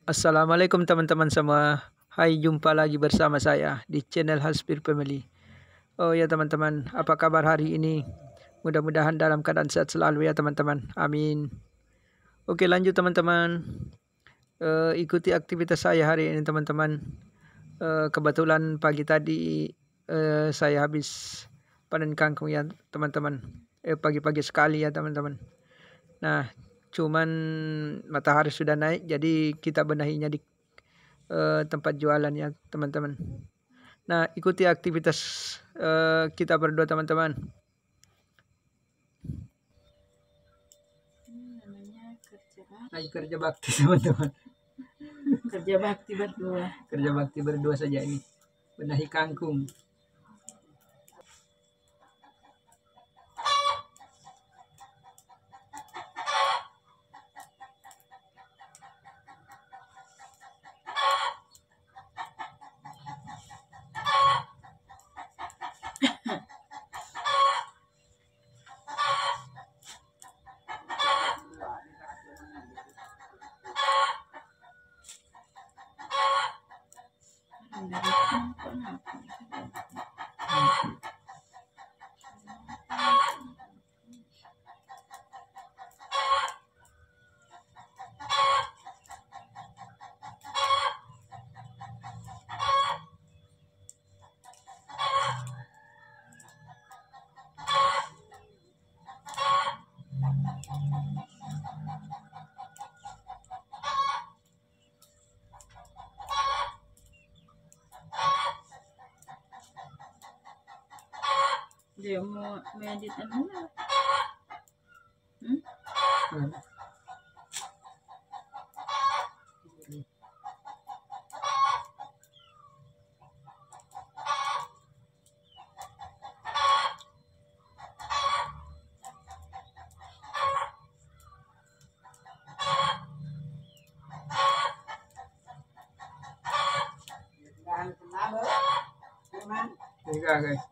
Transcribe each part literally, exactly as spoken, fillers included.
Assalamualaikum teman-teman semua. Hai, jumpa lagi bersama saya di channel Hasbir Family. Oh ya teman-teman, apa kabar hari ini? Mudah-mudahan dalam keadaan sehat selalu ya teman-teman. Amin. Oke, lanjut teman-teman. Uh, ikuti aktivitas saya hari ini teman-teman. Uh, kebetulan pagi tadi uh, saya habis panen kangkung ya teman-teman. Eh, pagi-pagi sekali ya teman-teman. Nah, cuman matahari sudah naik, jadi kita benahinya di uh, tempat jualan ya teman-teman. Nah, ikuti aktivitas uh, kita berdua teman-teman. Namanya kerja bakti. Lagi kerja bakti teman-teman. Kerja bakti berdua. Kerja bakti berdua saja ini, benahi kangkung. Dia mau medit ano na? Hmm? Hmm. Enggak guys.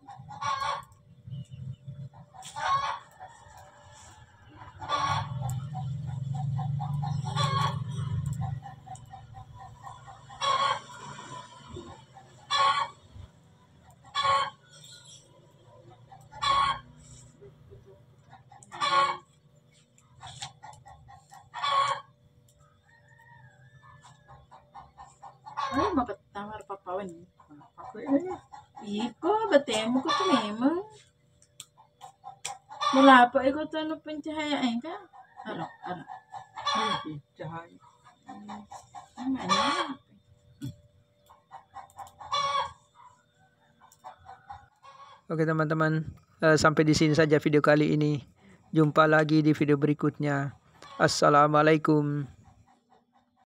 Ay, bakit tangar papawan? Iko, batemo ko ito memang. Mula pa ikaw ito ano pencahayaan ka? Ano, ano? Ay, cahaya. Ano, ano? Oke teman-teman, uh, sampai di sini saja video kali ini. Jumpa lagi di video berikutnya. Assalamualaikum.